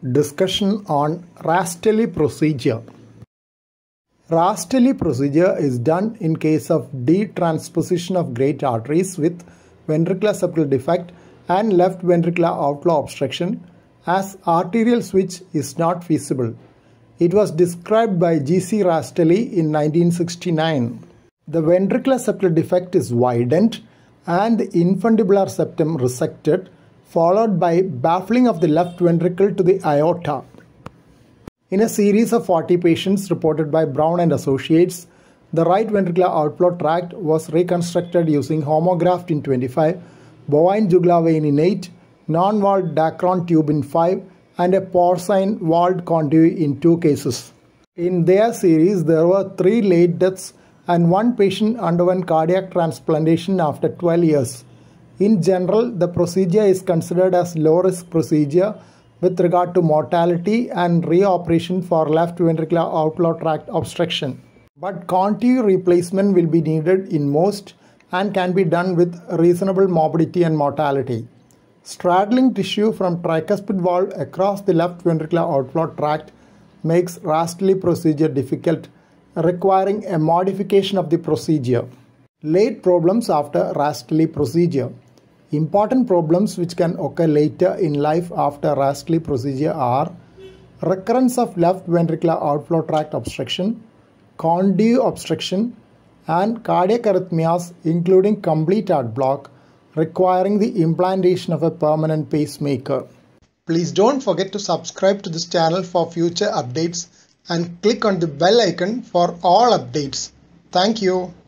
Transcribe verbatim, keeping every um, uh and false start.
Discussion on Rastelli procedure. Rastelli procedure is done in case of D-Transposition of great arteries with ventricular septal defect and left ventricular outflow obstruction, as arterial switch is not feasible. It was described by G C Rastelli in nineteen sixty-nine. The ventricular septal defect is widened and the infundibular septum resected, followed by baffling of the left ventricle to the aorta. In a series of forty patients reported by Brown and Associates, the right ventricular outflow tract was reconstructed using homograft in twenty-five, bovine jugular vein in eight, non-walled Dacron tube in five, and a porcine walled conduit in two cases. In their series, there were three late deaths and one patient underwent cardiac transplantation after twelve years. In general, the procedure is considered as low-risk procedure with regard to mortality and reoperation for left ventricular outflow tract obstruction. But conduit replacement will be needed in most and can be done with reasonable morbidity and mortality. Straddling tissue from tricuspid valve across the left ventricular outflow tract makes Rastelli procedure difficult, requiring a modification of the procedure. Late problems after Rastelli procedure. Important problems which can occur later in life after Rastelli procedure are recurrence of left ventricular outflow tract obstruction, conduit obstruction, and cardiac arrhythmias including complete heart block, requiring the implantation of a permanent pacemaker. Please don't forget to subscribe to this channel for future updates and click on the bell icon for all updates. Thank you.